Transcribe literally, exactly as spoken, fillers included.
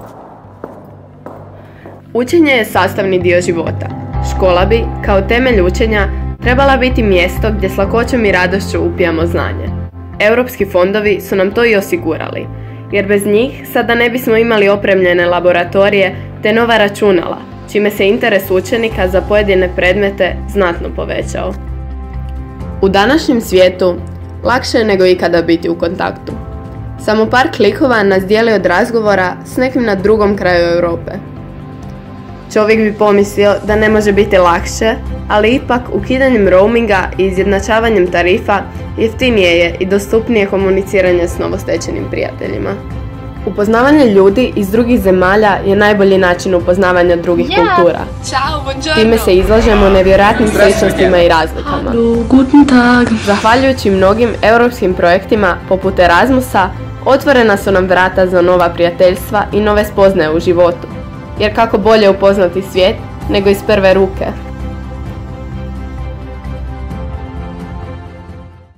Učenje je sastavni dio života. Škola bi, kao temelj učenja, trebala biti mjesto gdje s lakoćom i radošću upijamo znanje. Europski fondovi su nam to i osigurali, jer bez njih sada ne bismo imali opremljene laboratorije te nova računala, čime se interes učenika za pojedine predmete znatno povećao. U današnjem svijetu lakše je nego ikada biti u kontaktu. Samo par klikova nas dijeli od razgovora s nekim na drugom kraju Europe. Čovjek bi pomislio da ne može biti lakše, ali ipak ukidanjem roaminga i izjednačavanjem tarifa jeftinije je i dostupnije komuniciranje s novostečenim prijateljima. Upoznavanje ljudi iz drugih zemalja je najbolji način upoznavanja drugih yeah. kultura. Ciao, time se izlažemo nevjerojatnim sličnostima i razlikama. Guten Tag. Zahvaljujući mnogim europskim projektima poput Erasmusa, otvorena su nam vrata za nova prijateljstva i nove spoznaje u životu. Jer kako bolje upoznati svijet nego iz prve ruke.